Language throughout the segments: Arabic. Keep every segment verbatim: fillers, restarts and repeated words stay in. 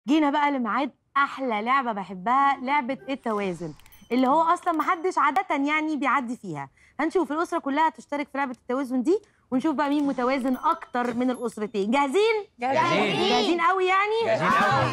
جينا بقى لميعاد احلى لعبه بحبها، لعبه التوازن، اللي هو اصلا محدش عاده يعني بيعدي فيها. هنشوف الاسره كلها تشترك في لعبه التوازن دي، ونشوف بقى مين متوازن اكتر من الاسرتين. جاهزين؟ جاهزين جاهزين قوي يعني؟ جاهزين قوي.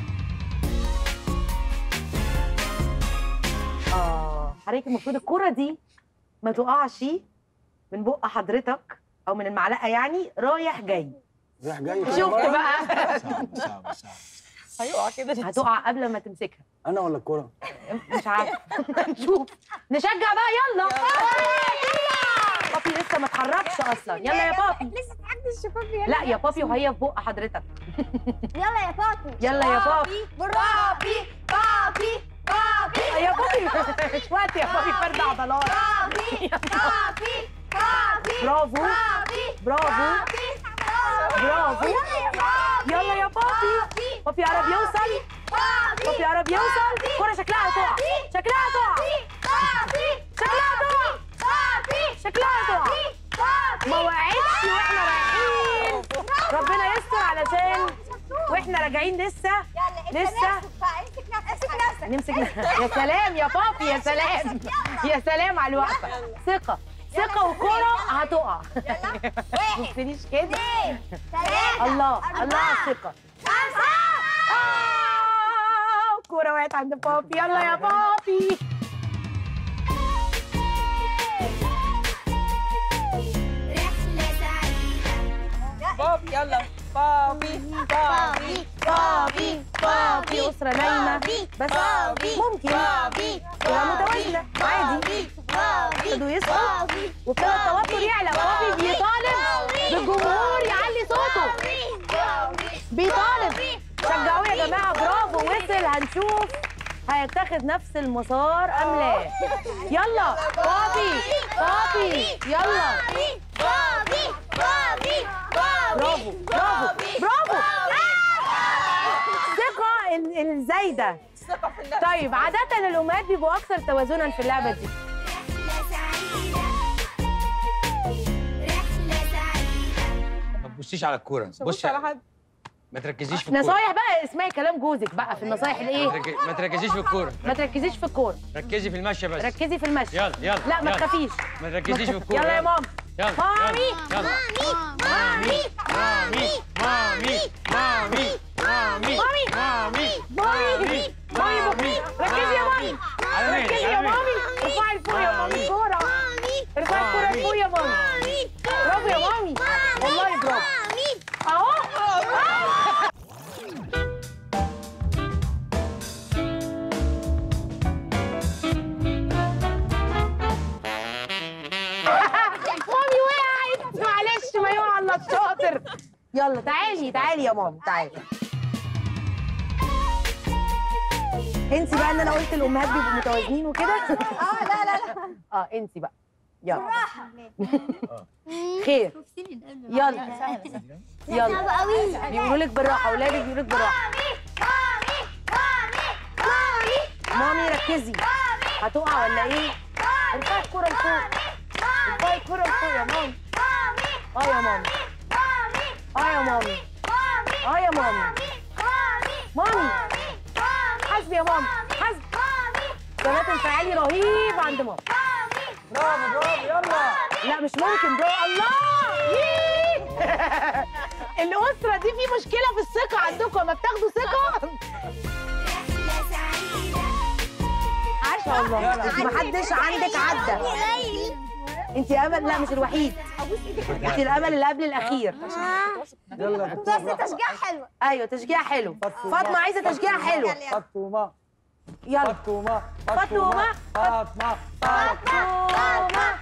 اه حضرتك المفروض الكوره دي ما تقعش من بق حضرتك او من المعلقه، يعني رايح جاي. رايح جاي. شفت بقى؟ صعب صعب صعب. هيقع كده. هتقع قبل ما تمسكها. انا ولا الكوره؟ مش عارفه. نشوف. نشجع بقى، يلا. بابي لسه ما اتحركش اصلا. يلا يا بابي. لسه تحدش يا بابي. لا يا بابي، وهي في بق حضرتك. يلا يا بابي. يلا يا بابي. بابي بابي بابي يا بابي مش وقت يا بابي، فرد عضلات. بابي بابي بابي برافو برافو برافو. يلا يا بابي. بابي قرب يوصل. بابي قرب يوصل. الكورة شكلها هتقع. شكلها هتقع. شكلها هتقع. شكلها هتقع. ما وقعتش واحنا رايحين. ربنا يستر، علشان واحنا راجعين لسه لسه امسك نفسك. نمسك نفسنا. يا سلام يا بابي، يا سلام يا سلام على الوقفه. ثقه ثقه، والكوره هتقع. ما تبصليش كده. الله الله على الثقه. آه، الكوره وقعت عند بابي. يلا يا بابي. بابي يلا. بابي بابي بابي بابي. أسرة نايمة بس ممكن تبقى متوازنة عادي. ابتدوا يصحوا وابتدى التوتر يعلى. بابي بيطالب بالجمهور يعلي صوته. بيطالب. شجعوه يا جماعة. برافو، وصل. هنشوف هيتاخد نفس المسار أم لا. يلا بابي بابي. يلا بابي بابي برافو برافو برافو. الثقة ال- الزايدة. الثقة في النفس. طيب عادة الأمهات بيبقوا أكثر توازنا في اللعبة دي. ما تبصيش على الكورة، بصي على حد. ما تركزيش في الكورة. نصايح بقى، اسمعي كلام جوزك بقى في النصايح ما الإيه؟ ترك- ما تركزيش في الكورة، ما تركزيش في الكورة، ركزي في المشي بس. ركزي في المشي. يلا يلا لا ما يلا. تخافيش. ما تركزيش في الكورة. يلا يا ماما. يلا مامي. يلا. مامي مامي مامي مامي مامي مامي. مامي مامي مامي. ركزي يا مامي. على مين؟ ركزي يا على مين؟ مامي. ارفعي لفوق يا مامي الكورة. ارفعي الكورة لفوق يا مامي. برافو يا مامي. والله برافو. اهو. مامي وقعت. معلش، ما يقع الا الشاطر. يلا تعالي تعالي يا مامي، تعالي. انسي بقى ان انا قلت الامهات بيبقوا متوازنين وكده. اه لا لا لا اه انسي بقى. يلا بالراحه. خير. يلا يلا. صعب قوي. بيقولوا لك بالراحه، اولادك بيقولوا لك بالراحه. مامي ركزي. هتقع ولا ايه؟ ارفعي الكوره لفوق. ارفعي الكوره لفوق يا مامي. اه يا مامي. اه يا مامي. اه يا مامي. مامي حاسبي يا مامي، حاسبي. ثبات انفعالي رهيب عند ماما. برافو برافو يلا. لا مش ممكن. برافو. الله. ييه. الأسرة دي في مشكلة في الثقة عندكم. لما بتاخدوا ثقة عاش والله. انت محدش عندك عدى. انت امل. لا مش الوحيد، انت الامل اللي قبل الاخير. يلا يا دكتور. بس تشجيع حلو. ايوه تشجيع حلو. فاطمه عايزه تشجيع حلو. فاطمه يلا فاطمه فاطمه فاطمه فاطمه.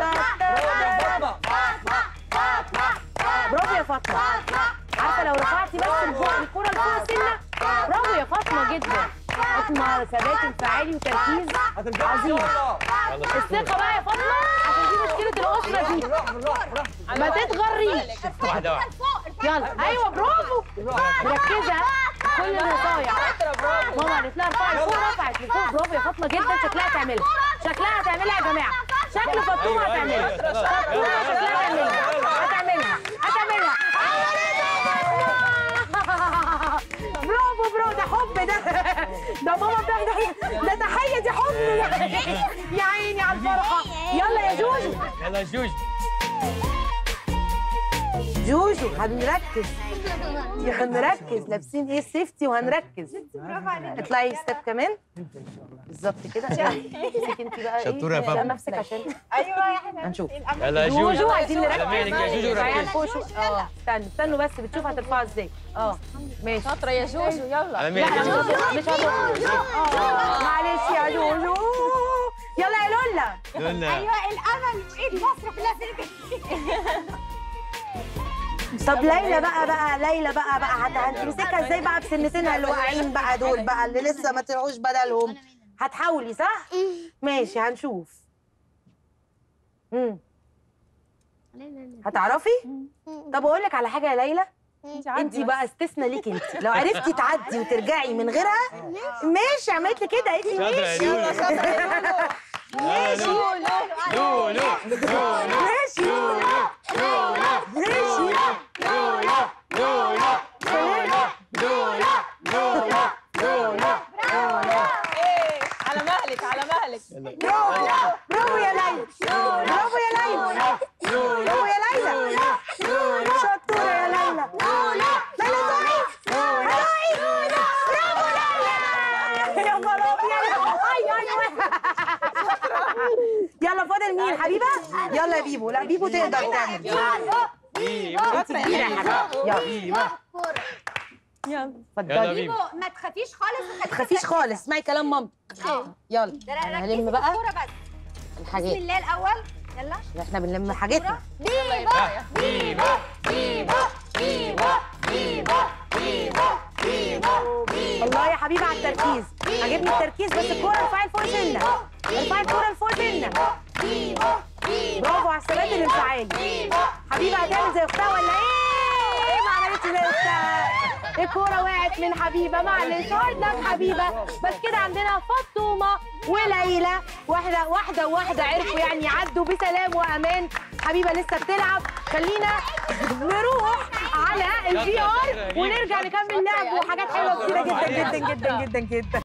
برافو يا فاطمه. عارفه لو رفعتي بس الكوره الكوره لفوق السنه. برافو يا فاطمه جدا. فاطمه ثبات انفعالي وتركيز عظيم. الثقه بقى يا فاطمه، عشان دي مشكله الاسره دي. ما تتغريش. واحدة واحدة. يلا ايوه برافو. مركزه كل النصايح. ماما قالت لها ارفعي لفوق، رفعت لفوق. برافو يا فاطمه جدا. شكلها هتعملها. شكلها هتعملها يا جماعه. شكل فاطمه هتعملها. فاطمه شكلها هتعملها. هتعملها هتعملها. برافو برو ده حب ده ده ماما بتاخد ده تحيه دي حب يا عيني على الفرحه. يلا يا جوجو يلا جوج. جوجو هنركز هنركز لابسين ايه سيفتي وهنركز. اطلعي ستيب كمان بالظبط كده. امسكي انت بقى ايه شطورة يا فندم. عشان نفسك عشان ايوه يا حبيبي هنشوف. يلا يا جوج. جوجو عايزين نركز. على مهلك يا جوجو، تعالي ركزي. فوق شو اه استنوا استنوا بس بتشوف هترفعها ازاي. اه ماشي شاطره يا جوجو يلا. على لا مهلك يا مش جوج. هتقف- مش هتقف. اه معلش يا جوجو. يلا يا لولا. لولا. ايوه الامل وايد مصر كلها. طب ليلى بقى بقى ليلى بقى بقى هت- هتمسكها ازاي بقى بسنتينها اللي واقعين بقى دول بقى اللي لسه ما طلعوش بدلهم. هتحاولي صح؟ ماشي هنشوف. امم هتعرفي؟ طب اقول لك على حاجه يا ليلى. انت بقى استثناء ليك انت، لو عرفتي تعدي وترجعي من غيرها ماشي. عملت لي كده قالت لي شاطرة يا ماشي. لولو. ماشي لولو. لولو. ماشي ماشي. على مهلك على مهلك. برافو برافو يا ليلى برافو يا ليلى برافو يا ليلى شطورة يا ليلى. ليلى طوعي طوعي برافو ليلى. يا نهار ابيض. اي اي يلا فاضل مين حبيبه؟ يلا يا بيبو. لا بيبو تقدر تعمل. انت كبيره يا حبيبه. يلا يلا اتفضلي. يلا بيبو. ما تخافيش خالص. ما تخافيش خالص اسمعي كلام مامتك. يلا انا هلم بقى الكوره بس. بسم الحاجات. الله الاول يلا. احنا بنلم حاجتنا. بيبا بيبا. بيبا بيبا بيبا بيبا بيبا. الله يا حبيبه على التركيز. عجبني التركيز بس الكوره ارفعي لفوق سنه. ارفعي الكوره لفوق سنه. برافو على الثبات الانفعالي. حبيبه هتعمل زي اختها ولا ايه؟ ما عملتش زي اختها. الكوره وقعت من حبيبه معلش. هارد لك حبيبه. بس كده عندنا فاطمه وليلى واحده واحده وواحده عرفوا يعني يعدوا بسلام وامان. حبيبه لسه بتلعب. خلينا نروح على الفي ار ونرجع نكمل لعب وحاجات حلوه كتيره جدا جدا جدا جدا جدا.